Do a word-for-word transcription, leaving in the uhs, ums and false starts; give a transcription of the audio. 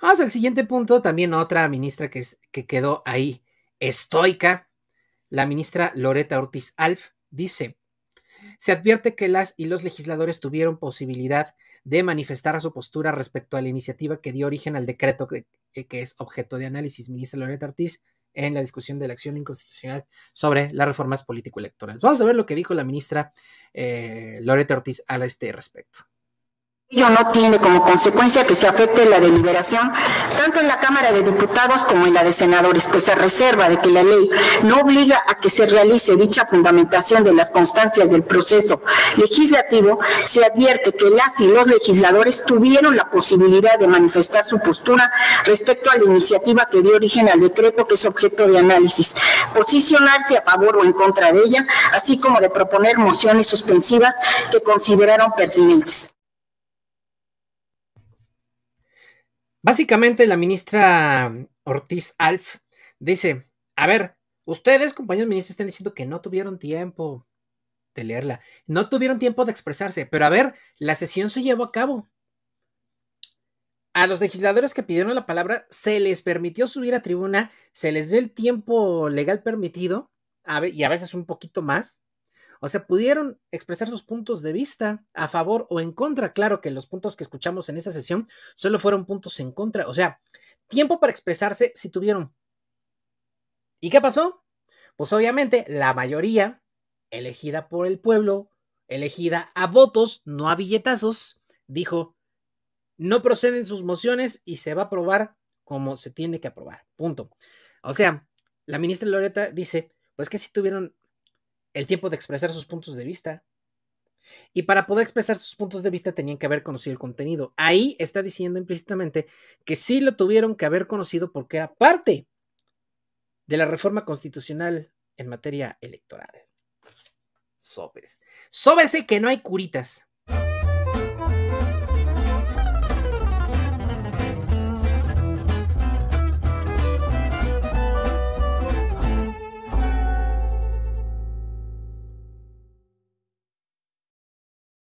Vamos al siguiente punto, también otra ministra que, es, que quedó ahí estoica, la ministra Loretta Ortiz Alf, dice: se advierte que las y los legisladores tuvieron posibilidad de manifestar su postura respecto a la iniciativa que dio origen al decreto que, que es objeto de análisis. Ministra Loretta Ortiz, en la discusión de la acción inconstitucional sobre las reformas político-electorales. Vamos a ver lo que dijo la ministra eh, Loretta Ortiz a este respecto. Ello no tiene como consecuencia que se afecte la deliberación tanto en la Cámara de Diputados como en la de Senadores, pues a reserva de que la ley no obliga a que se realice dicha fundamentación de las constancias del proceso legislativo, se advierte que las y los legisladores tuvieron la posibilidad de manifestar su postura respecto a la iniciativa que dio origen al decreto que es objeto de análisis, posicionarse a favor o en contra de ella, así como de proponer mociones suspensivas que consideraron pertinentes. Básicamente, la ministra Ortiz Alf dice: a ver, ustedes, compañeros ministros, están diciendo que no tuvieron tiempo de leerla, no tuvieron tiempo de expresarse, pero a ver, la sesión se llevó a cabo. A los legisladores que pidieron la palabra se les permitió subir a tribuna, se les dio el tiempo legal permitido, a ver, y a veces un poquito más. O sea, pudieron expresar sus puntos de vista a favor o en contra. Claro que los puntos que escuchamos en esa sesión solo fueron puntos en contra. O sea, tiempo para expresarse sí tuvieron. ¿Y qué pasó? Pues obviamente la mayoría, elegida por el pueblo, elegida a votos, no a billetazos, dijo: no proceden sus mociones y se va a aprobar como se tiene que aprobar. Punto. O sea, la ministra Loretta dice, pues que sí tuvieron el tiempo de expresar sus puntos de vista. Y para poder expresar sus puntos de vista tenían que haber conocido el contenido. Ahí está diciendo implícitamente que sí lo tuvieron que haber conocido porque era parte de la reforma constitucional en materia electoral. Sobes. Sóbese que no hay curitas.